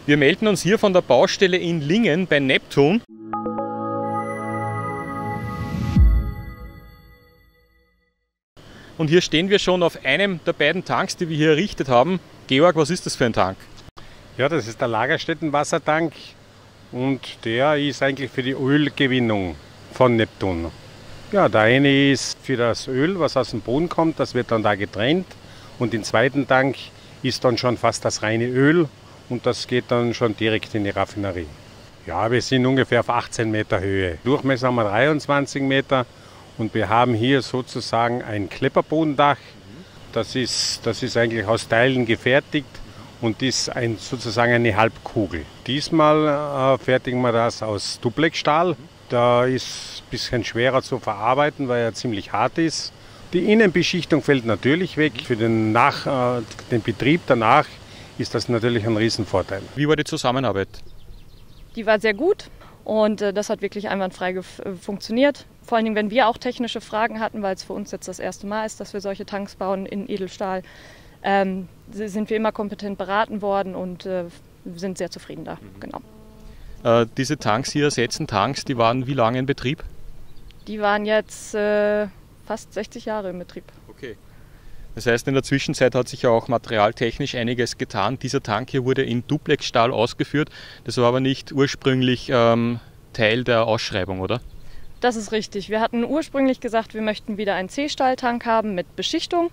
Wir melden uns hier von der Baustelle in Lingen bei Neptun. Und hier stehen wir schon auf einem der beiden Tanks, die wir hier errichtet haben. Georg, was ist das für ein Tank? Ja, das ist der Lagerstättenwassertank und der ist eigentlich für die Ölgewinnung von Neptun. Ja, der eine ist für das Öl, was aus dem Boden kommt, das wird dann da getrennt. Und im zweiten Tank ist dann schon fast das reine Öl und das geht dann schon direkt in die Raffinerie. Ja, wir sind ungefähr auf 18 Meter Höhe. Durchmesser haben wir 23 Meter und wir haben hier sozusagen ein Klepperbodendach. Das ist eigentlich aus Teilen gefertigt und ist sozusagen eine Halbkugel. Diesmal fertigen wir das aus Duplexstahl. Da ist ein bisschen schwerer zu verarbeiten, weil er ziemlich hart ist. Die Innenbeschichtung fällt natürlich weg. Für den Betrieb danach ist das natürlich ein Riesenvorteil. Wie war die Zusammenarbeit? Die war sehr gut und das hat wirklich einwandfrei funktioniert. Vor allen Dingen, wenn wir auch technische Fragen hatten, weil es für uns jetzt das erste Mal ist, dass wir solche Tanks bauen in Edelstahl, sind wir immer kompetent beraten worden und sind sehr zufrieden da. Genau. Diese Tanks hier ersetzen Tanks, die waren wie lange in Betrieb? Die waren jetzt fast 60 Jahre in Betrieb. Okay. Das heißt, in der Zwischenzeit hat sich ja auch materialtechnisch einiges getan. Dieser Tank hier wurde in Duplexstahl ausgeführt. Das war aber nicht ursprünglich Teil der Ausschreibung, oder? Das ist richtig. Wir hatten ursprünglich gesagt, wir möchten wieder einen C-Stahltank haben mit Beschichtung.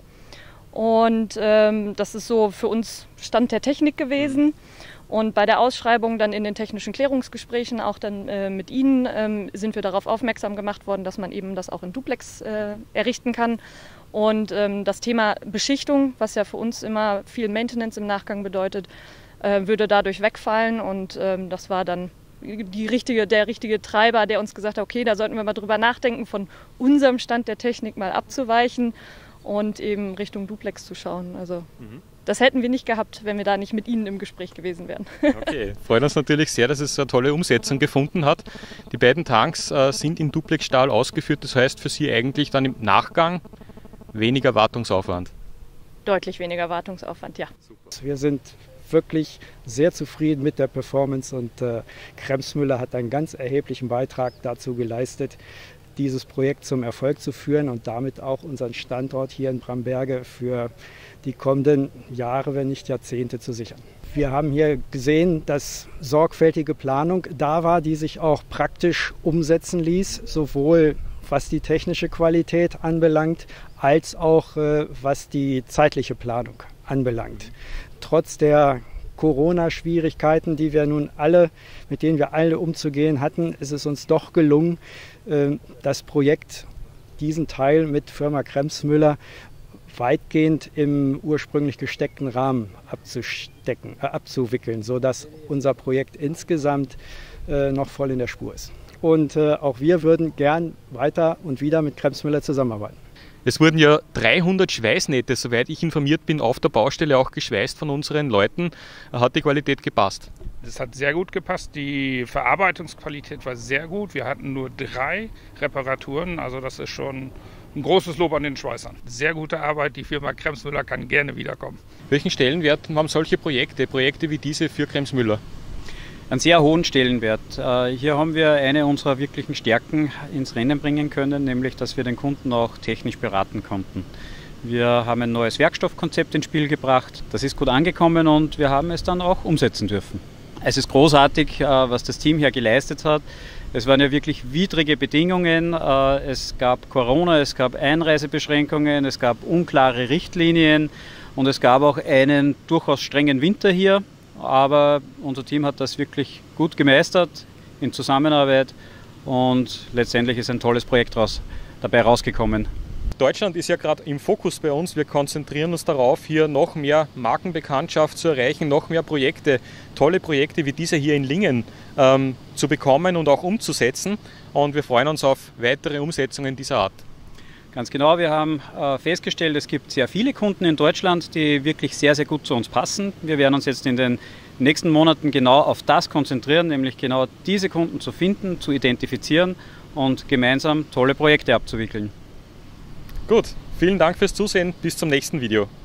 Und das ist so für uns Stand der Technik gewesen. Und bei der Ausschreibung dann in den technischen Klärungsgesprächen, auch dann mit Ihnen, sind wir darauf aufmerksam gemacht worden, dass man eben das auch in Duplex errichten kann. Und das Thema Beschichtung, was ja für uns immer viel Maintenance im Nachgang bedeutet, würde dadurch wegfallen. Und das war dann der richtige Treiber, der uns gesagt hat, okay, da sollten wir mal drüber nachdenken, von unserem Stand der Technik mal abzuweichen und eben Richtung Duplex zu schauen. Also das hätten wir nicht gehabt, wenn wir da nicht mit Ihnen im Gespräch gewesen wären. Okay, freut uns natürlich sehr, dass es eine tolle Umsetzung gefunden hat. Die beiden Tanks sind in Duplexstahl ausgeführt, das heißt für Sie eigentlich dann im Nachgang weniger Wartungsaufwand. Deutlich weniger Wartungsaufwand, ja. Super. Wir sind wirklich sehr zufrieden mit der Performance und Kremsmüller hat einen ganz erheblichen Beitrag dazu geleistet, dieses Projekt zum Erfolg zu führen und damit auch unseren Standort hier in Bramberge für die kommenden Jahre, wenn nicht Jahrzehnte, zu sichern. Wir haben hier gesehen, dass sorgfältige Planung da war, die sich auch praktisch umsetzen ließ, sowohl was die technische Qualität anbelangt, als auch was die zeitliche Planung anbelangt. Trotz der Corona-Schwierigkeiten, mit denen wir alle umzugehen hatten, ist es uns doch gelungen, das Projekt, diesen Teil mit Firma Kremsmüller weitgehend im ursprünglich gesteckten Rahmen abzuwickeln, sodass unser Projekt insgesamt noch voll in der Spur ist. Und auch wir würden gern weiter und wieder mit Kremsmüller zusammenarbeiten. Es wurden ja 300 Schweißnähte, soweit ich informiert bin, auf der Baustelle auch geschweißt von unseren Leuten. Hat die Qualität gepasst? Das hat sehr gut gepasst. Die Verarbeitungsqualität war sehr gut. Wir hatten nur 3 Reparaturen, also das ist schon ein großes Lob an den Schweißern. Sehr gute Arbeit, die Firma Kremsmüller kann gerne wiederkommen. Welchen Stellenwert haben solche Projekte wie diese für Kremsmüller? Einen sehr hohen Stellenwert. Hier haben wir eine unserer wirklichen Stärken ins Rennen bringen können, nämlich dass wir den Kunden auch technisch beraten konnten. Wir haben ein neues Werkstoffkonzept ins Spiel gebracht, das ist gut angekommen und wir haben es dann auch umsetzen dürfen. Es ist großartig, was das Team hier geleistet hat. Es waren ja wirklich widrige Bedingungen, es gab Corona, es gab Einreisebeschränkungen, es gab unklare Richtlinien und es gab auch einen durchaus strengen Winter hier. Aber unser Team hat das wirklich gut gemeistert in Zusammenarbeit und letztendlich ist ein tolles Projekt dabei rausgekommen. Deutschland ist ja gerade im Fokus bei uns. Wir konzentrieren uns darauf, hier noch mehr Markenbekanntschaft zu erreichen, noch mehr Projekte, tolle Projekte wie diese hier in Lingen zu bekommen und auch umzusetzen. Und wir freuen uns auf weitere Umsetzungen dieser Art. Ganz genau, wir haben festgestellt, es gibt sehr viele Kunden in Deutschland, die wirklich sehr, sehr gut zu uns passen. Wir werden uns jetzt in den nächsten Monaten genau auf das konzentrieren, nämlich genau diese Kunden zu finden, zu identifizieren und gemeinsam tolle Projekte abzuwickeln. Gut, vielen Dank fürs Zusehen, bis zum nächsten Video.